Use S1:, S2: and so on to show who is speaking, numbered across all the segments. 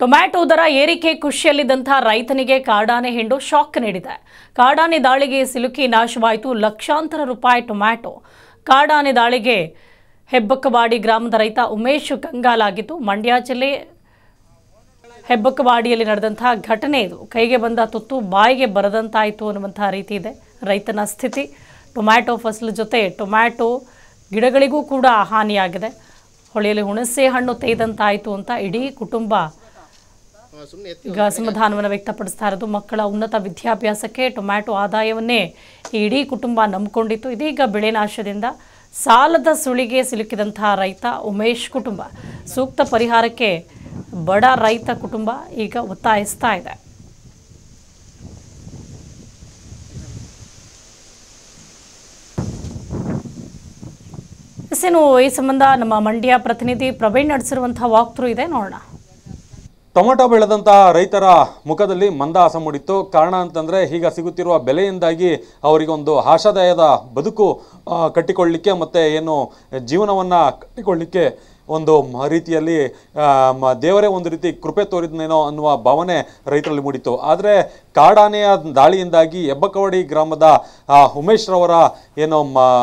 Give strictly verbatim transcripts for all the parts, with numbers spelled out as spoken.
S1: Tomato ದರ ಏರಿಕೆ ಖುಷಿಯಲ್ಲಿದ್ದಂತಹ ರೈತನಿಗೆ ಕಾಡಾನೆ ಹಿಂಡು ಶಾಕ್ ನೀಡಿದೆ. ಕಾಡಾನೆ ದಾಳಿಗೆ ಸಿಲುಕಿ ನಾಶವಾಯಿತು ಲಕ್ಷಾಂತರ ರೂಪಾಯಿ ಟೊಮ್ಯಾಟೊ. ಕಾಡಾನೆ ದಾಳಿಗೆ ಹೆಬ್ಬಕ್ಕವಾಡಿ ಗ್ರಾಮದ ರೈತ ಉಮೇಶ್ ಕಂಗಾಲಾಗಿತ್ತು. ಮಂಡ್ಯ ಜಿಲ್ಲೆ ಹೆಬ್ಬಕ್ಕವಾಡಿಯಲ್ಲಿ ನಡೆದಂತಹ ಘಟನೆ ಇದು. ಕೈಗೆ ಬಂದ ತುತ್ತು ಬಾಯಿಗೆ ಬರದಂತಾಯಿತು ಅನ್ನುವಂತಹ ರೀತಿ ಇದೆ ರೈತನ ಸ್ಥಿತಿ. ಟೊಮ್ಯಾಟೊ ಫಸಲು ಜೊತೆ ಟೊಮ್ಯಾಟೊ ಗಿಡಗಳಿಗೂ ಕೂಡ ಹಾನಿಯಾಗಿದೆ. ಹೊಳೆಯಲ್ಲಿ ಹುಣಸೆ ಹಣ್ಣು ತೇದಂತಾಯಿತು ಅಂತ ಇಡೀ ಕುಟುಂಬ ಈಗ ಅಸಮಾಧಾನವನ್ನು ವ್ಯಕ್ತಪಡಿಸ್ತಾ ಇರೋದು. ಮಕ್ಕಳ ಉನ್ನತ ವಿದ್ಯಾಭ್ಯಾಸಕ್ಕೆ ಟೊಮ್ಯಾಟೊ ಆದಾಯವನ್ನೇ ಇಡೀ ಕುಟುಂಬ ನಂಬಿಕೊಂಡಿತ್ತು. ಇದೀಗ ಬೆಳೆ ನಾಶದಿಂದ ಸಾಲದ ಸುಳಿಗೆ ಸಿಲುಕಿದಂತಹ ರೈತ ಉಮೇಶ್ ಕುಟುಂಬ ಸೂಕ್ತ ಪರಿಹಾರಕ್ಕೆ ಬಡ ರೈತ ಕುಟುಂಬ ಈಗ ಒತ್ತಾಯಿಸ್ತಾ ಇದೆ. ಎಸ್ಸೇನು ಈ ಸಂಬಂಧ ನಮ್ಮ ಮಂಡ್ಯ ಪ್ರತಿನಿಧಿ ಪ್ರವೀಣ್ ನಡೆಸಿರುವಂತಹ ವಾಕ್ ಥ್ರೂ ಇದೆ, ನೋಡೋಣ.
S2: ಟೊಮೆಟೊ ಬೆಳೆದಂತಹ ರೈತರ ಮುಖದಲ್ಲಿ ಮಂದಹಾಸ ಮೂಡಿತ್ತು. ಕಾರಣ ಅಂತಂದರೆ ಈಗ ಸಿಗುತ್ತಿರುವ ಬೆಲೆಯಿಂದಾಗಿ ಅವರಿಗೊಂದು ಆಶಾದಾಯದ ಬದುಕು ಕಟ್ಟಿಕೊಳ್ಳಲಿಕ್ಕೆ ಮತ್ತು ಏನು ಜೀವನವನ್ನು ಕಟ್ಟಿಕೊಳ್ಳಲಿಕ್ಕೆ ಒಂದು ರೀತಿಯಲ್ಲಿ ದೇವರೇ ಒಂದು ರೀತಿ ಕೃಪೆ ತೋರಿದ್ನೇನೋ ಅನ್ನುವ ಭಾವನೆ ರೈತರಲ್ಲಿ ಮೂಡಿತ್ತು. ಆದರೆ ಕಾಡಾನೆಯ ದಾಳಿಯಿಂದಾಗಿ ಹೆಬ್ಬಕ್ಕವಾಡಿ ಗ್ರಾಮದ ಉಮೇಶ್ ರವರ ಏನು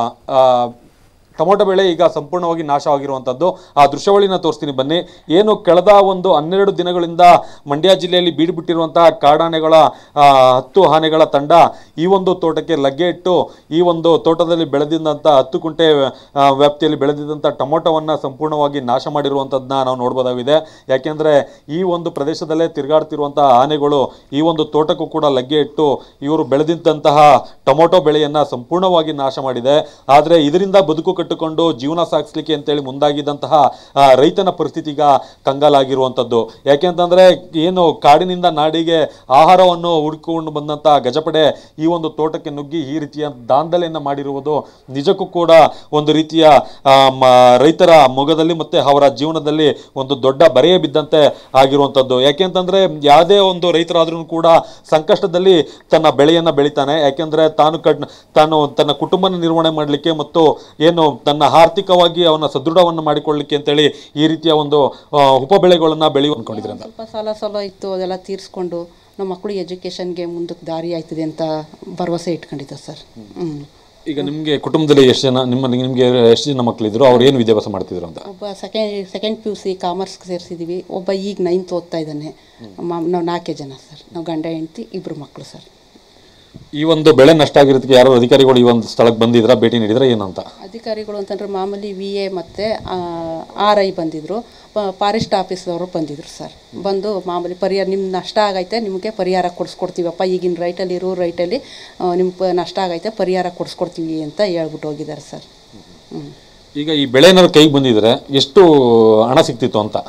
S2: ಟೊಮೊಟೊ ಬೆಳೆ ಈಗ ಸಂಪೂರ್ಣವಾಗಿ ನಾಶವಾಗಿರುವಂಥದ್ದು. ಆ ದೃಶ್ಯಾವಳಿನ ತೋರಿಸ್ತೀನಿ ಬನ್ನಿ. ಏನು ಕಳೆದ ಒಂದು ಹನ್ನೆರಡು ದಿನಗಳಿಂದ ಮಂಡ್ಯ ಜಿಲ್ಲೆಯಲ್ಲಿ ಬೀಡುಬಿಟ್ಟಿರುವಂತಹ ಕಾಡಾನೆಗಳ ಹತ್ತು ಆನೆಗಳ ತಂಡ ಈ ಒಂದು ತೋಟಕ್ಕೆ ಲಗ್ಗೆ ಇಟ್ಟು ಈ ಒಂದು ತೋಟದಲ್ಲಿ ಬೆಳೆದಿದ್ದಂಥ ಹತ್ತು ಕುಂಟೆ ವ್ಯಾಪ್ತಿಯಲ್ಲಿ ಬೆಳೆದಿದ್ದಂಥ ಟೊಮೊಟೊವನ್ನು ಸಂಪೂರ್ಣವಾಗಿ ನಾಶ ಮಾಡಿರುವಂಥದ್ದನ್ನ ನಾವು ನೋಡ್ಬೋದಾಗಿದೆ. ಯಾಕೆಂದರೆ ಈ ಒಂದು ಪ್ರದೇಶದಲ್ಲೇ ತಿರುಗಾಡ್ತಿರುವಂತಹ ಆನೆಗಳು ಈ ಒಂದು ತೋಟಕ್ಕೂ ಕೂಡ ಲಗ್ಗೆ ಇಟ್ಟು ಇವರು ಬೆಳೆದಿದ್ದಂತಹ ಟೊಮೊಟೊ ಬೆಳೆಯನ್ನು ಸಂಪೂರ್ಣವಾಗಿ ನಾಶ ಮಾಡಿದೆ. ಆದರೆ ಇದರಿಂದ ಬದುಕು ಕಟ್ಟಿಕೊಂಡು ಜೀವನ ಸಾಗಿಸ್ಲಿಕ್ಕೆ ಅಂತೇಳಿ ಮುಂದಾಗಿದ್ದಂತಹ ರೈತನ ಪರಿಸ್ಥಿತಿ ಈಗ ಕಂಗಾಲಾಗಿರುವಂಥದ್ದು. ಯಾಕೆಂತಂದ್ರೆ ಏನು ಕಾಡಿನಿಂದ ನಾಡಿಗೆ ಆಹಾರವನ್ನು ಹುಡುಕಿಕೊಂಡು ಬಂದಂತಹ ಗಜಪಡೆ ಈ ಒಂದು ತೋಟಕ್ಕೆ ನುಗ್ಗಿ ಈ ರೀತಿಯ ದಾಂಧಲೆಯನ್ನು ಮಾಡಿರುವುದು ನಿಜಕ್ಕೂ ಕೂಡ ಒಂದು ರೀತಿಯ ರೈತರ ಮೊಗದಲ್ಲಿ ಮತ್ತೆ ಅವರ ಜೀವನದಲ್ಲಿ ಒಂದು ದೊಡ್ಡ ಬರೆಯ ಬಿದ್ದಂತೆ ಆಗಿರುವಂಥದ್ದು. ಯಾಕೆಂತಂದ್ರೆ ಯಾವುದೇ ಒಂದು ರೈತರಾದ್ರೂ ಕೂಡ ಸಂಕಷ್ಟದಲ್ಲಿ ತನ್ನ ಬೆಳೆಯನ್ನು ಬೆಳಿತಾನೆ. ಯಾಕೆಂದ್ರೆ ತಾನು ಕಡ್ ತಾನು ತನ್ನ ಕುಟುಂಬನ ನಿರ್ವಹಣೆ ಮಾಡಲಿಕ್ಕೆ ಮತ್ತು ಏನು ತನ್ನ ಆರ್ಥಿಕವಾಗಿ ಅವನ ಸದೃಢವನ್ನು ಮಾಡಿಕೊಳ್ಳಲಿಕ್ಕೆ ಅಂತೇಳಿ ಈ ರೀತಿಯ ಒಂದು ಉಪ ಬೆಳೆಗಳನ್ನ ಬೆಳೆಯುವ ಅನ್ಕೊಂಡಿದ್ರೆ
S3: ಸ್ವಲ್ಪ ಸಾಲ ಸಾಲ ಇತ್ತು, ಅದೆಲ್ಲ ತೀರಿಸ್ಕೊಂಡು ನಮ್ಮ ಮಕ್ಕಳು ಎಜುಕೇಷನ್ಗೆ ಮುಂದಕ್ಕೆ ದಾರಿ ಆಯ್ತದೆ ಅಂತ ಭರವಸೆ ಇಟ್ಕೊಂಡಿದ್ದೆ ಸರ್. ಹ್ಮ್
S2: ಈಗ ನಿಮಗೆ ಕುಟುಂಬದಲ್ಲಿ ಎಷ್ಟು ಜನ ನಿಮ್ಮ ನಿಮಗೆ ಎಷ್ಟು ಜನ ಮಕ್ಕಳಿದ್ರು, ಅವ್ರು ಏನು ವಿದ್ಯಾಭ್ಯಾಸ ಮಾಡ್ತಿದ್ರು ಅಂತ?
S3: ಒಬ್ಬ second second P U C ಕಾಮರ್ಸ್ಗೆ ಸೇರಿಸಿದ್ದೀವಿ. ಒಬ್ಬ ಈಗ ನೈನ್ತ್ ಓದ್ತಾ ಇದ್ದಾನೆ. ನಾವು ನಾಲ್ಕೇ ಜನ ಸರ್. ನಾವು ಗಂಡ ಹೆಂಡತಿ ಇಬ್ಬರು ಮಕ್ಕಳು ಸರ್.
S2: ಈ ಒಂದು ಬೆಳೆ ನಷ್ಟ ಆಗಿರೋದಕ್ಕೆ ಯಾರೋ ಅಧಿಕಾರಿಗಳು ಈ ಒಂದು ಸ್ಥಳಕ್ಕೆ ಬಂದಿದ್ರ, ಭೇಟಿ ನೀಡಿದ್ರ ಏನಂತ?
S3: ಅಧಿಕಾರಿಗಳು ಅಂತಂದ್ರೆ ಮಾಮೂಲಿ ವಿ ಎ ಮತ್ತು ಆರ್ ಐ ಬಂದಿದ್ದರು, ಫಾರೆಸ್ಟ್ ಆಫೀಸವರು ಬಂದಿದ್ರು ಸರ್. ಬಂದು ಮಾಮೂಲಿ ಪರಿಹಾರ ನಿಮ್ಮ ನಷ್ಟ ಆಗೈತೆ, ನಿಮಗೆ ಪರಿಹಾರ ಕೊಡಿಸ್ಕೊಡ್ತೀವಪ್ಪ, ಈಗಿನ ರೈಟಲ್ಲಿ ಇರೋ ರೈಟಲ್ಲಿ ನಿಮ್ಮ ನಷ್ಟ ಆಗೈತೆ, ಪರಿಹಾರ ಕೊಡಿಸ್ಕೊಡ್ತೀವಿ ಅಂತ ಹೇಳ್ಬಿಟ್ಟು ಹೋಗಿದ್ದಾರೆ ಸರ್. ಹ್ಞೂ
S2: ಈಗ ಈ ಬೆಳೆ ಏನಾದ್ರು ಕೈಗೆ ಬಂದಿದ್ರೆ ಎಷ್ಟು ಹಣ ಸಿಗ್ತಿತ್ತು ಅಂತ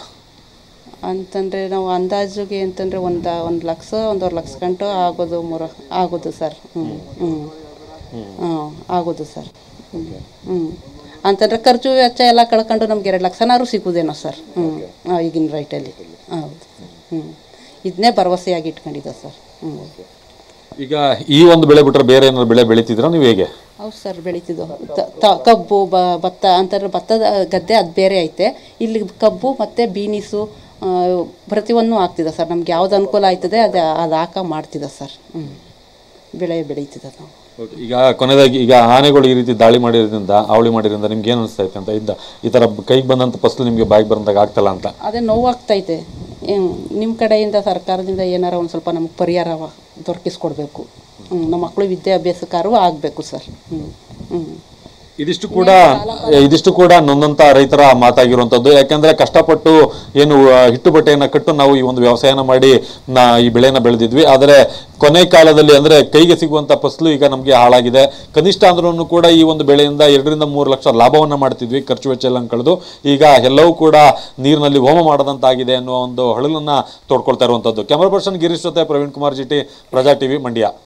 S3: ಅಂತಂದರೆ ನಾವು ಅಂದಾಜಿಗೆ ಅಂತಂದರೆ ಒಂದು ಒಂದು ಲಕ್ಷ ಒಂದೂವರೆ ಲಕ್ಷ ಗಂಟು ಆಗೋದು ಮೂರು ಆಗೋದು ಸರ್. ಹ್ಞೂ ಹ್ಞೂ ಹ್ಞೂ ಆಗೋದು ಸರ್. ಹ್ಞೂ ಹ್ಞೂ ಅಂತಂದರೆ ಖರ್ಚು ವೆಚ್ಚ ಎಲ್ಲ ಕಳ್ಕೊಂಡು ನಮ್ಗೆ ಎರಡು ಲಕ್ಷನಾರು ಸಿಗೋದೇನೋ ಸರ್. ಹ್ಞೂ ಈಗಿನ ರೈಟಲ್ಲಿ ಹೌದು. ಹ್ಞೂ ಇದನ್ನೇ ಭರವಸೆಯಾಗಿ ಇಟ್ಕೊಂಡಿದ್ದೆ ಸರ್. ಹ್ಞೂ
S2: ಈಗ ಈ ಒಂದು ಬೆಳೆ ಬಿಟ್ಟರೆ ಬೇರೆ ಏನಾದ್ರು ಬೆಳೆ ಬೆಳಿತಿದ್ರ ನೀವು? ಹೇಗೆ?
S3: ಹೌದು ಸರ್, ಬೆಳೀತಿದ್ದು ಕಬ್ಬು ಬ ಭತ್ತ ಅಂತಂದ್ರೆ ಭತ್ತದ ಗದ್ದೆ ಅದು ಬೇರೆ ಐತೆ. ಇಲ್ಲಿ ಕಬ್ಬು ಮತ್ತು ಬೀನಿಸು ಪ್ರತಿಯೊಂದು ಆಗ್ತಿದೆ ಸರ್. ನಮ್ಗೆ ಯಾವ್ದು ಅನುಕೂಲ ಆಯ್ತದೆ ಅದು ಅದು ಹಾಕ ಮಾಡ್ತಿದ್ದೆ ಸರ್. ಹ್ಞೂ ಬೆಳೆ ಬೆಳೀತಿದ್ದೆ ನಾವು.
S2: ಈಗ ಕೊನೆಯದಾಗಿ ಈಗ ಆನೆಗಳು ಈ ರೀತಿ ದಾಳಿ ಮಾಡಿರೋದ್ರಿಂದ ಅವಳಿ ಮಾಡಿರೋದ್ರಿಂದ ನಿಮ್ಗೆ ಏನು ಅನಿಸ್ತೈತೆ ಅಂತ? ಇದ್ದ ಈ ಥರ ಕೈಗೆ ಬಂದಂಥ ಫಸಲು ನಿಮಗೆ ಬಾಯಿಗೆ ಬರೋದಾಗ ಆಗ್ತಲ್ಲ ಅಂತ?
S3: ಅದೇ ನೋವಾಗ್ತೈತೆ. ನಿಮ್ಮ ಕಡೆಯಿಂದ ಸರ್ಕಾರದಿಂದ ಏನಾರ ಒಂದು ಸ್ವಲ್ಪ ನಮಗೆ ಪರಿಹಾರ ದೊರಕಿಸ್ಕೊಡ್ಬೇಕು. ಹ್ಞೂ ನಮ್ಮ ಮಕ್ಕಳು ವಿದ್ಯಾಭ್ಯಾಸಕ್ಕಾರು ಆಗಬೇಕು ಸರ್. ಹ್ಞೂ ಹ್ಞೂ
S2: ಇದಿಷ್ಟು ಕೂಡ ಇದಿಷ್ಟು ಕೂಡ ನೊಂದಂತ ರೈತರ ಮಾತಾಗಿರುವಂಥದ್ದು. ಯಾಕೆಂದ್ರೆ ಕಷ್ಟಪಟ್ಟು ಏನು ಹಿಟ್ಟು ಬಟ್ಟೆಯನ್ನು ಕಟ್ಟು ನಾವು ಈ ಒಂದು ವ್ಯವಸಾಯನ ಮಾಡಿ ನಾ ಈ ಬೆಳೆನ ಬೆಳೆದಿದ್ವಿ. ಆದರೆ ಕೊನೆ ಕಾಲದಲ್ಲಿ ಅಂದ್ರೆ ಕೈಗೆ ಸಿಗುವಂತ ಫಸಲು ಈಗ ನಮಗೆ ಹಾಳಾಗಿದೆ. ಕನಿಷ್ಠ ಅಂದ್ರೂ ಕೂಡ ಈ ಒಂದು ಬೆಳೆಯಿಂದ ಎರಡರಿಂದ ಮೂರು ಲಕ್ಷ ಲಾಭವನ್ನ ಮಾಡ್ತಿದ್ವಿ. ಖರ್ಚು ವೆಚ್ಚ ಎಲ್ಲ ಕಳೆದು ಈಗ ಎಲ್ಲವೂ ಕೂಡ ನೀರಿನಲ್ಲಿ ಹೋಮ ಮಾಡದಂತಾಗಿದೆ ಅನ್ನುವ ಒಂದು ಹಳಲನ್ನ ತೋಡ್ಕೊಳ್ತಾ ಇರುವಂತದ್ದು. ಕ್ಯಾಮರಾ ಪರ್ಸನ್ ಗಿರೀಶ್ ಜೊತೆ ಪ್ರವೀಣ್ ಕುಮಾರ್ ಜಿಟಿ, ಪ್ರಜಾ ಟಿವಿ, ಮಂಡ್ಯ.